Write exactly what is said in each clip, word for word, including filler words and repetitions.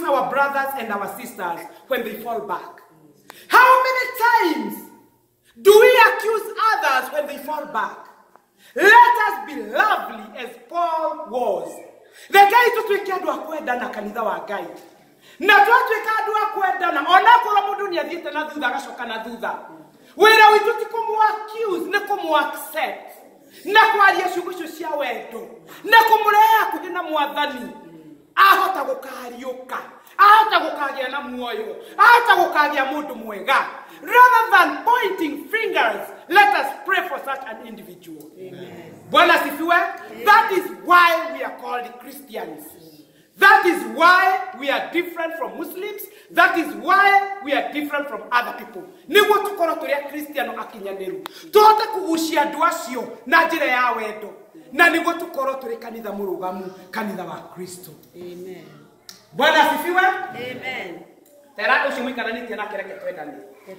our brothers and our sisters when they fall back? How many times do we accuse others when they fall back? Let us be lovely as Paul was. The guy to tweak adu akwenda na kanitha wa Ngai. Na twatwika adu akwenda na ona kora mundu ni athiete na thutha gacoka na thutha. Wira witu ti kumu accuse ne kumu accept. Na kwaria ciugo cio cia wendo. Na kumureha kuthi na mwathani. Ahota gukariuka. Ahota gukagia na muoyo. Ahota gukagia mundu mwega. Rather than pointing fingers, let us pray for such an individual. Amen. Bwana sifiwe. That is why we are called Christians. That is why we are different from Muslims. That is why we are different from other people. Niguo tukoro turi Christiano akinyaneru. Tuhote kugucia andu acio na njira ya wendo. Na niguo tukoro turi kanitha murugamu, kanitha wa Kristo. Amen. Bwana sifiwe. Amen. Tera ucio muikaranitie na kereke twendane.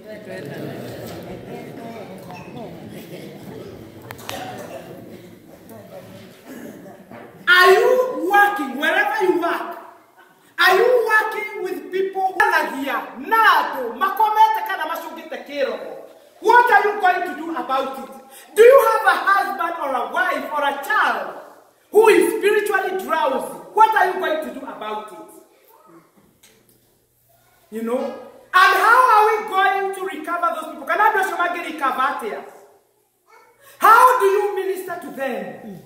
Are you working wherever you work? Are you working with people? What are you going to do about it? Do you have a husband or a wife or a child who is spiritually drowsy? What are you going to do about it? You know? And how are we going to recover those people? Can I do some recover? How do you minister to them?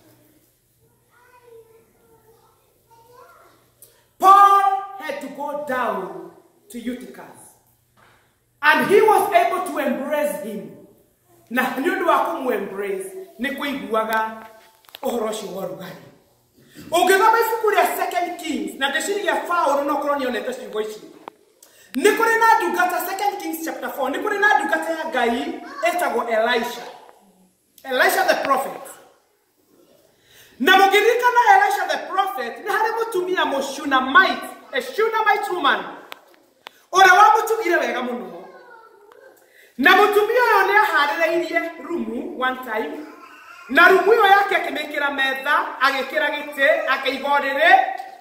Paul had to go down to Eutychus, and he was able to embrace him. Na nyodo akumu embrace ni kuiguaga ohoroshi warugani. Ogegaba ifuku ya Second Kings na deshiri ya Paulo no koroni onete shingo ishi. Nikore na dugata Second Kings chapter four. Nikore na dugata ya gai etago Elisha. Elisha the prophet. Na mugirika na Elisha the prophet ni hare mutumia mo Shunammite, a Shunammite woman. Ora wa mutugire wega muno. Na mutumia yo ne harereirie rumu one time. Na rumu yo yake akimekira metha, agekira gite, akaigorere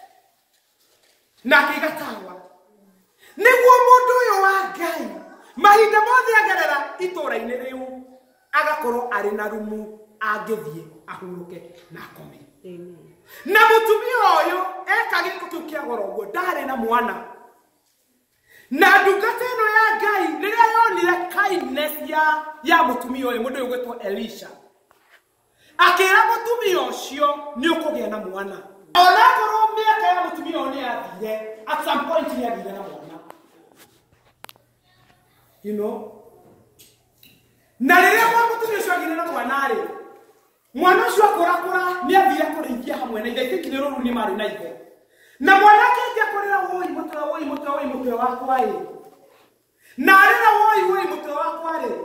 na akigatawa. Niguo mundu yo wa Ngai mahinda mothe agerera itura-ini riu agakorwo ari na rumu agithie ahuruke na akome. Amen. Na mutumia oyo eka giko kiu kia goro guo ndari na mwana. Na ndungata ino ya Ngai riria yonire kindness ya ya mutumia oyo mundu ugwetwo Elisha. Akira mutumia ucio ni ukugia na mwana. Ona korwo miaka ya mutumia oyo ni athire, at some point ni athire na mwana. You know? Na riria kwa mutumia ucio athire na mwana ri, mwana ucio akurakura ni athire kurithia hamwe na ithe ikini ruru ni mari na ithe. Na mwana kenge akorera woi mutwe woi mutwe woi mutwe wakwa ri. Na arera woi woi mutwe wakwa ri.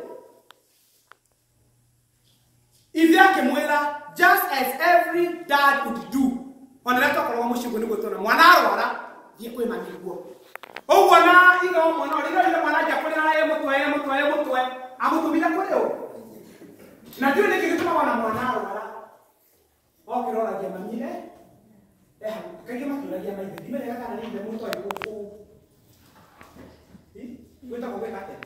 Ithe akimwira just as every dad would do. Oneleta korwa mushigo ni gutona mwana arwara thie kwi maniguo. Ogwo na igo mwana rira rira mwana ja kurira ye mutwe ye mutwe ye mutwe amutumira kureo. Na ndio niki gituma wana mwana arwara. Okirora ge mamire. Eh, kage maturagia maithe. Dimerega kana ni mutwe ye gufu. Hi, weta ko weka te.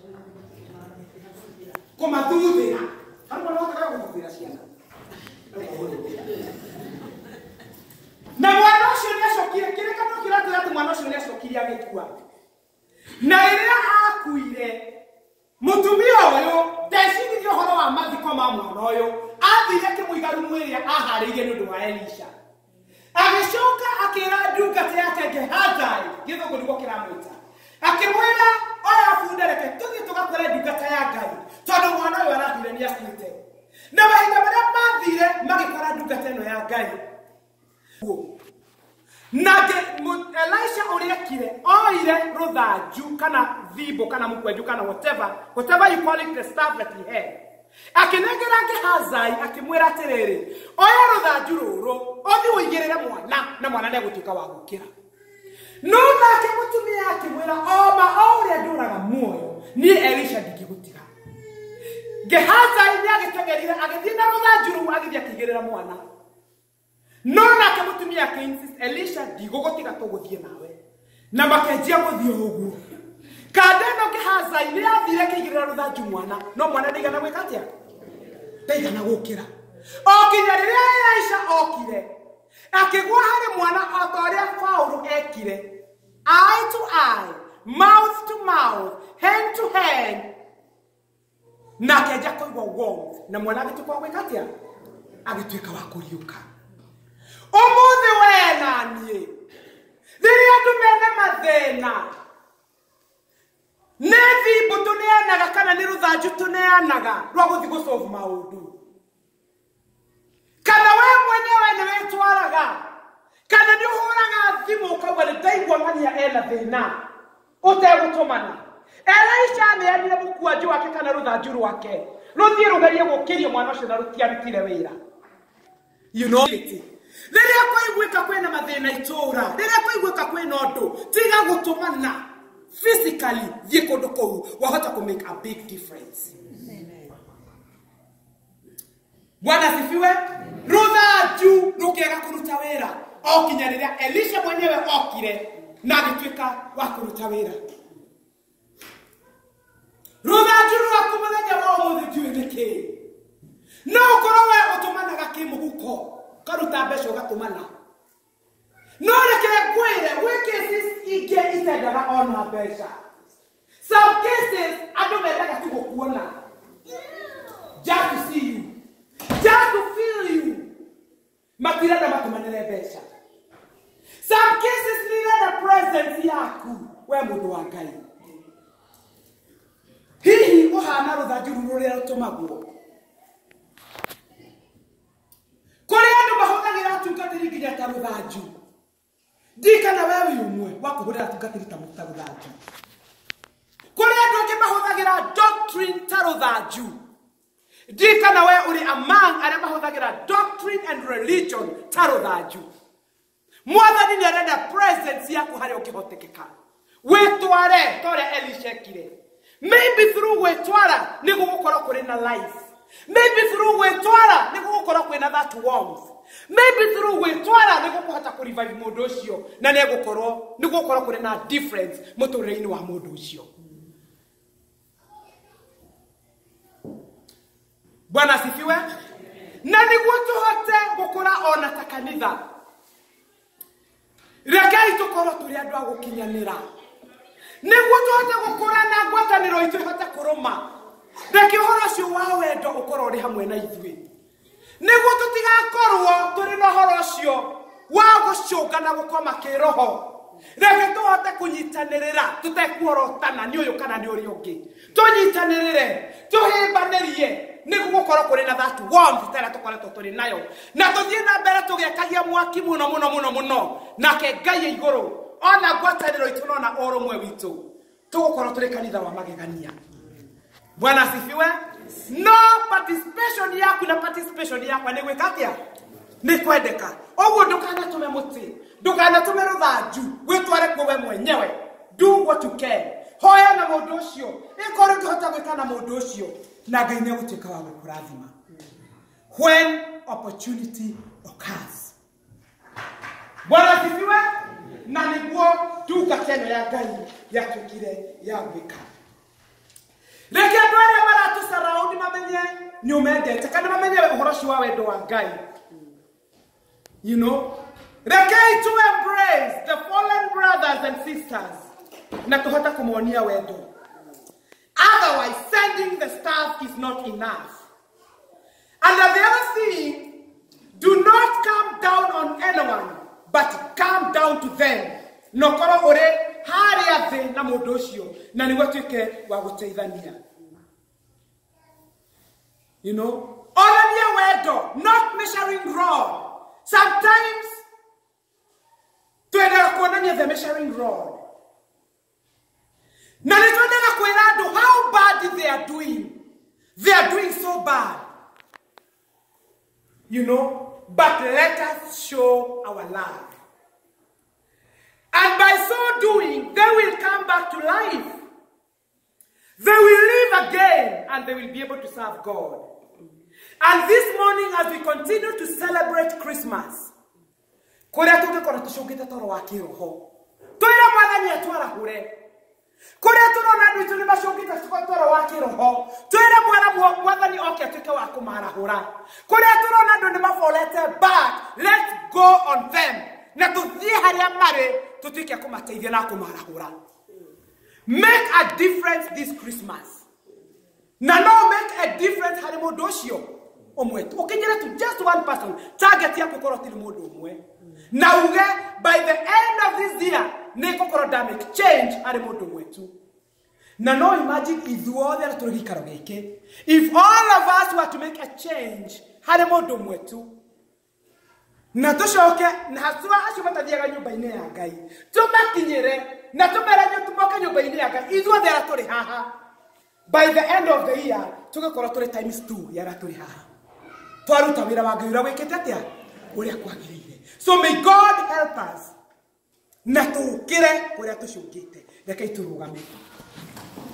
Koma tuthira. Hapo na wakaka kukuthira ciana. Na mwana ucio ni acokire kireka no kiratira ati mwana ucio ni acokire agikua. Na iria akuire mutumia uyu ndeciririe horo wa mathiko ma mwana uyu athire kimuigaru mwiri ahariire ni undu wa Elisha. Agicoka akira ndungata yake Gehazi githugu niguo kiramwita. Akimwira oya fundereke tuthi tugakore ndungata ya Ngai tondu mwana uyu arathire ni akuite. Na mahinda maria mathire magikora ndungata ino ya Ngai. Nage Elisha urekire oire ruthanju kana thibo kana mukwenju kana whatever whatever you call it, the stuff that he had. Akinengera Gehazi akimwira atiriri oya ruthanju ruru othi uigirire mwana na mwana ne gutuka wa gukira. No nake mutumia akimwira oma oria nduraga muoyo ni Elisha ndikigutiga. Gehazi ni agitegerire agithie na ruthanju ruru agithie akigirira mwana. No na kemutumia ke insist Elisha digogotiga to guthie nawe. Na makenjia guthie ugu. Kadeno ke haza ile athire kigirira ruthanju mwana. No mwana ndigana gwika atia? Ndigana gukira. Okinya riria Elisha okire. Akigwa hari mwana otoria Paulo ekire. Eye to eye, mouth to mouth, hand to hand. Na keja koigwa warmth. Na mwana agituka gwika atia? Agituika wa kuriuka. Omuthi we nanie. Riria tumene mathina. Nethi butuneanaga kana ni ruthanju tuneanaga rwa guthi gusolve maundu. Kana we mwenyewe ni wetwaraga. Kana ni uhuraga thimu ukauga ni ndaigua mania ena thina. Utegutumana. Elisha ni anire mukuanju wake kana ruthanju rwake. Ruthie rugerie gukiria mwana ucio na rutiarutire wira. You know it. Riria kwaiguika kwina mathina itura. Riria kwaiguika kwina undu tiga gutumana. Physically thie kundu kou wahota ku make a big difference. Amen. Bwana sifiwe. Ruthanju rukiega kuruta wira. Okinya riria Elisha mwenyewe okire na agituika wa kuruta wira. Ruthanju rwaku muthenya wa umuthi ndiwe niki. No ukorwo we utumanaga kimuhuko. Karuta mbeca ugatumana. No reke kwire we cases ige itendaga ona mbeca. Some cases andu mendaga tu gukuona. Just to see you. Just to feel you. Matirada matumanire mbeca. Some cases need the presence yaku we mundu wa Ngai. Hihi uhana ruthanju rurire rutumagwo. Kuri andu mahuthagira tungatiri nginya ta ruthanju. Ndikana wewe umwe wakuhurira tungatiri ta ruthanju. Kuri andu angi mahuthagira doctrine ta ruthanju. Ndikana wewe uri among aria mahuthagira doctrine and religion ta ruthanju. Mwathani ni arenda presence yaku haria ukihotekeka. Wetware tore Elisha kire. Maybe through wetwara ni gugukorwo kuri na life. Maybe through wetwara ni gugukorwo kwina that warmth. Maybe through wetwara ni gukuhota ku revive mundu ucio na ni gukorwo ni gukorwo kuri na difference muturire-ini wa mundu ucio. Bwana sifiwe. Na niguo tuhote gukura ona ta kanitha. Rekai tukorwo turi andu agukinyanira. Niguo tuhote gukura na ngwataniro itu ihote kuruma. Reke uhoro ucio wa wendo ukorwo ri hamwe na ithui. Niguo tutigakorwo turi na uhoro ucio wa gucungana gukoma kiroho. Reke tuhote kunyitanirira tutekuorotana ni uyu kana ni uri ungi. Tunyitanirire, tuhimbanirie. Niguo gukorwo kuri na that warmth tera tukoretwo turi nayo. Na tuthie na mbere tugekagia mwaki muno muno muno muno. Nake Ngai iguru ona ngwataniro itu nona urumwe witu. Tugukorwo turi kanitha wa magegania. Bwana sifiwe. No participation yaku na participation yakwa ni gwikatia ni kwendeka. Oguo ndukana tume muti, ndukana tume ruthanju, witware kuwe mwenyewe. Do what you can. Hoya na mundu ucio. Ikore kuhota gwika na mundu ucio. Na Ngai ni gutuika wa gukurathima. When opportunity occurs. Bwana sifiwe. Na niguo duka teno ya Ngai yatukire ya gwika. Reke andu aria maratu surround mamenye ni umendete kana mamenye uhoro ucio wa wendo wa Ngai. You know, reke to embrace the fallen brothers and sisters na tuhota kumuonia wendo. Otherwise sending the staff is not enough. And the other thing, do not come down on anyone but come down to them. Nokoro ore haria the na mundu ucio na ni wetuike wa guteithania. You know, onania wendo, not measuring rod. Sometimes tuenda kuonania the measuring rod. Na nitwenda kwira andu how bad they are doing. They are doing so bad. You know, but let us show our love. And by so doing, they will come back to life. They will live again and they will be able to serve God. And this morning, as we continue to celebrate Christmas, kuria tungikora tucungite toro wa kiroho twira mwathani atwaragure kuria turona andu itu ni macungite toro wa kiroho twira mwana mwathani oke atuike wa kumarahura kuria turona andu ni mafolete back let's go on them na tuthie haria mari tutuike kumateithia na kumarahura. Make a difference this Christmas. Na no make a difference hari mundu ucio omwe ukinyira to just one person target ya gukoro tiri mundu omwe na uge by the end of this year ni gukoro da make change hari mundu omwe tu. Na no imagine ithuothe turi gikaro giki if all of us were to make a change hari mundu omwe tu na tushoke na haswa acio matathiaga nyumba-ini ya Ngai tumakinyire na tumeranyo tumoke nyumba-ini ya Ngai ithuothe turi haha by the end of the year tugikora turi times two ya turi haha twaruta wira wa Ngai ura wikite atia uria kwagirire. So may God help us na tukire kuria tucungite reke iturugame.